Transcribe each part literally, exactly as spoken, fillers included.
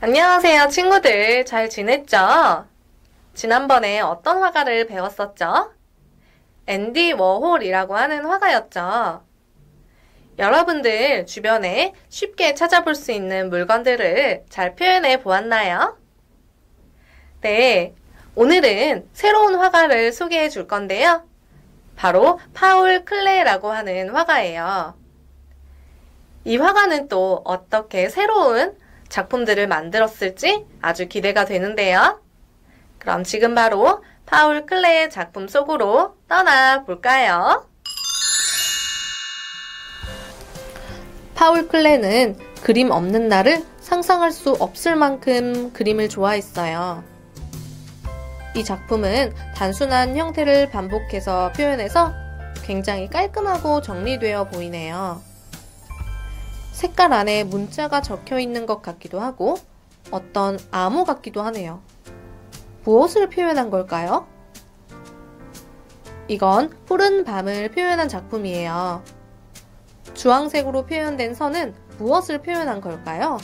안녕하세요, 친구들. 잘 지냈죠? 지난번에 어떤 화가를 배웠었죠? 앤디 워홀이라고 하는 화가였죠. 여러분들 주변에 쉽게 찾아볼 수 있는 물건들을 잘 표현해 보았나요? 네, 오늘은 새로운 화가를 소개해 줄 건데요. 바로 파울 클레라고 하는 화가예요. 이 화가는 또 어떻게 새로운 작품들을 만들었을지 아주 기대가 되는데요. 그럼 지금 바로 파울 클레의 작품 속으로 떠나볼까요? 파울 클레는 그림 없는 날을 상상할 수 없을 만큼 그림을 좋아했어요. 이 작품은 단순한 형태를 반복해서 표현해서 굉장히 깔끔하고 정리되어 보이네요. 색깔 안에 문자가 적혀 있는 것 같기도 하고 어떤 암호 같기도 하네요. 무엇을 표현한 걸까요? 이건 푸른 밤을 표현한 작품이에요. 주황색으로 표현된 선은 무엇을 표현한 걸까요?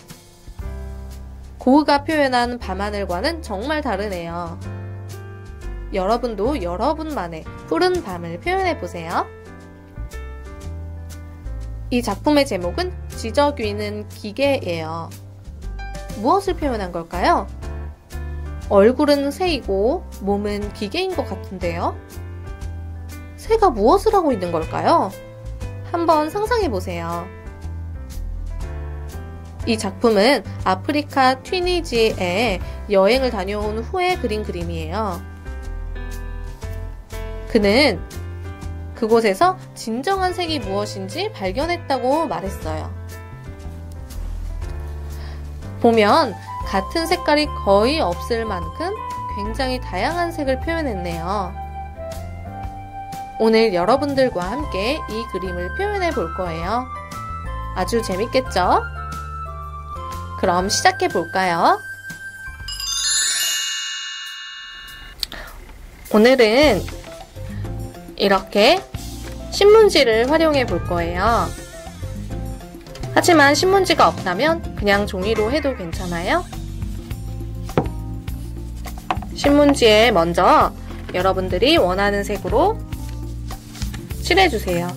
고흐가 표현한 밤하늘과는 정말 다르네요. 여러분도 여러분만의 푸른 밤을 표현해보세요. 이 작품의 제목은 지저귀는 기계예요. 무엇을 표현한 걸까요? 얼굴은 새이고 몸은 기계인 것 같은데요. 새가 무엇을 하고 있는 걸까요? 한번 상상해 보세요. 이 작품은 아프리카 튀니지에 여행을 다녀온 후에 그린 그림이에요. 그는 그곳에서 진정한 색이 무엇인지 발견했다고 말했어요. 보면 같은 색깔이 거의 없을 만큼 굉장히 다양한 색을 표현했네요. 오늘 여러분들과 함께 이 그림을 표현해 볼 거예요. 아주 재밌겠죠? 그럼 시작해 볼까요? 오늘은 이렇게 신문지를 활용해 볼 거예요. 하지만 신문지가 없다면 그냥 종이로 해도 괜찮아요. 신문지에 먼저 여러분들이 원하는 색으로 칠해주세요.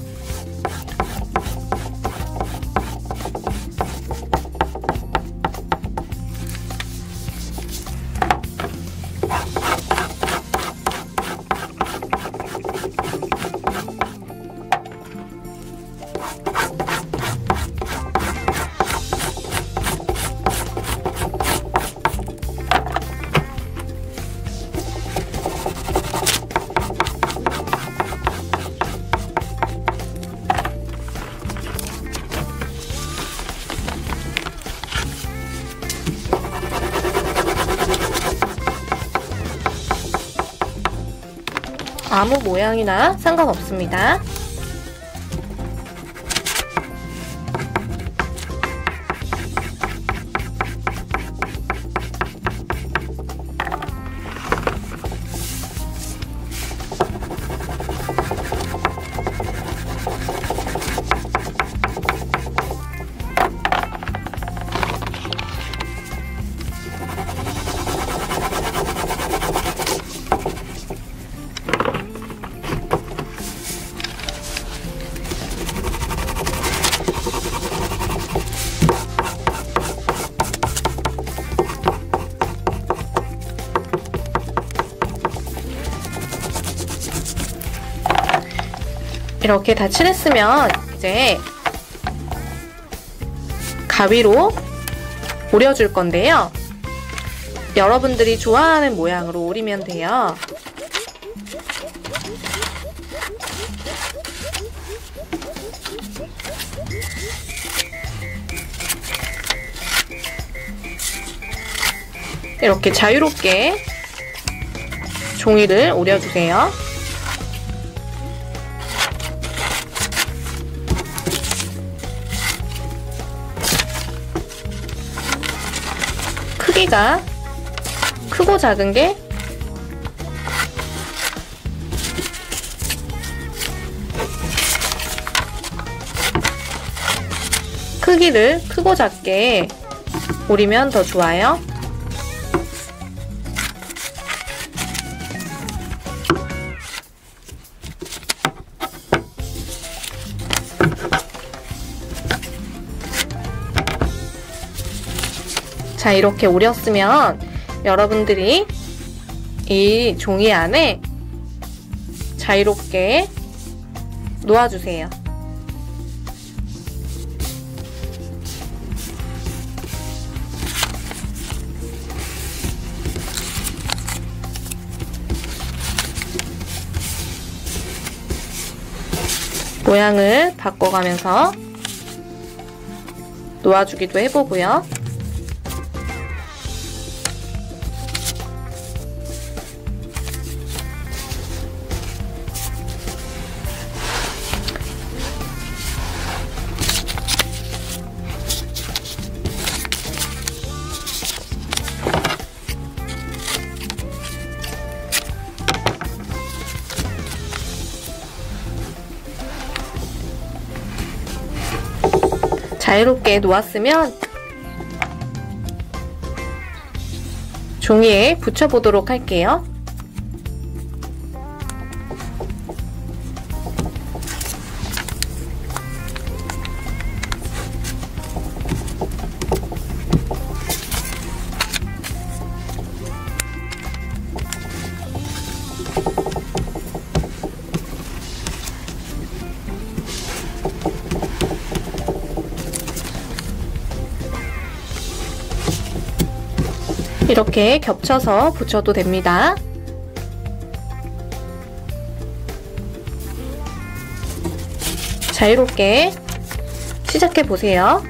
아무 모양이나 상관없습니다. 이렇게 다 칠했으면 이제 가위로 오려줄 건데요. 여러분들이 좋아하는 모양으로 오리면 돼요. 이렇게 자유롭게 종이를 오려주세요. 크기가 크고 작은 게 크기를 크고 작게 오리면 더 좋아요. 자, 이렇게 오렸으면 여러분들이 이 종이 안에 자유롭게 놓아주세요. 모양을 바꿔가면서 놓아주기도 해보고요. 자유롭게 놓았으면 종이에 붙여보도록 할게요. 이렇게 겹쳐서 붙여도 됩니다. 자유롭게 시작해 보세요.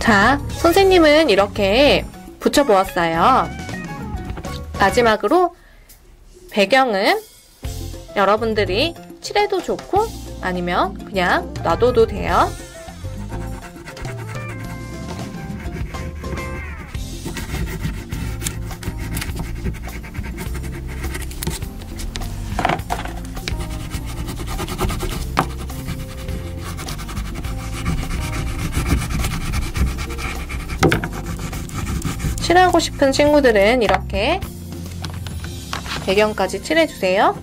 자, 선생님은 이렇게 붙여보았어요. 마지막으로 배경은 여러분들이 칠해도 좋고 아니면 그냥 놔둬도 돼요. 칠하고 싶은 친구들은 이렇게 배경까지 칠해주세요.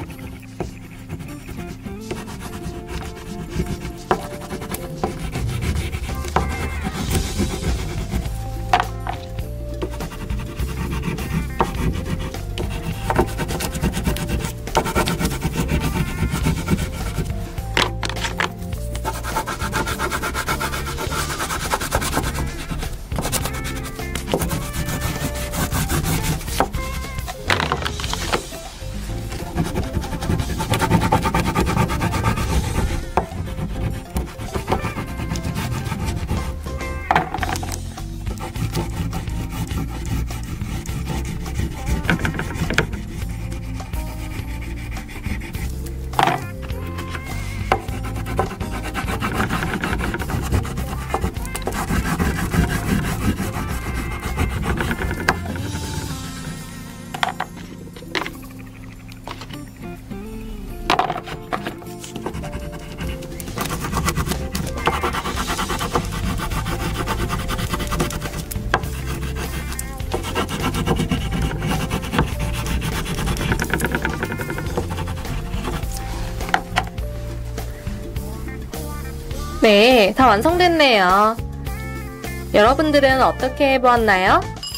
네, 다 완성됐네요. 여러분들은 어떻게 해보았나요?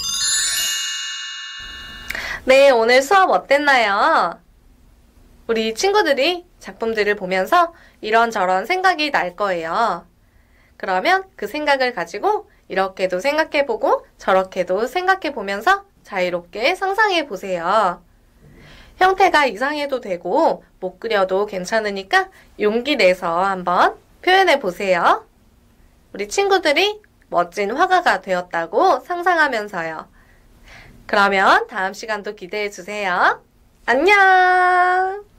네, 오늘 수업 어땠나요? 우리 친구들이 작품들을 보면서 이런저런 생각이 날 거예요. 그러면 그 생각을 가지고 이렇게도 생각해보고 저렇게도 생각해보면서 자유롭게 상상해보세요. 형태가 이상해도 되고 못 그려도 괜찮으니까 용기 내서 한번 표현해보세요. 우리 친구들이 멋진 화가가 되었다고 상상하면서요. 그러면 다음 시간도 기대해주세요. 안녕!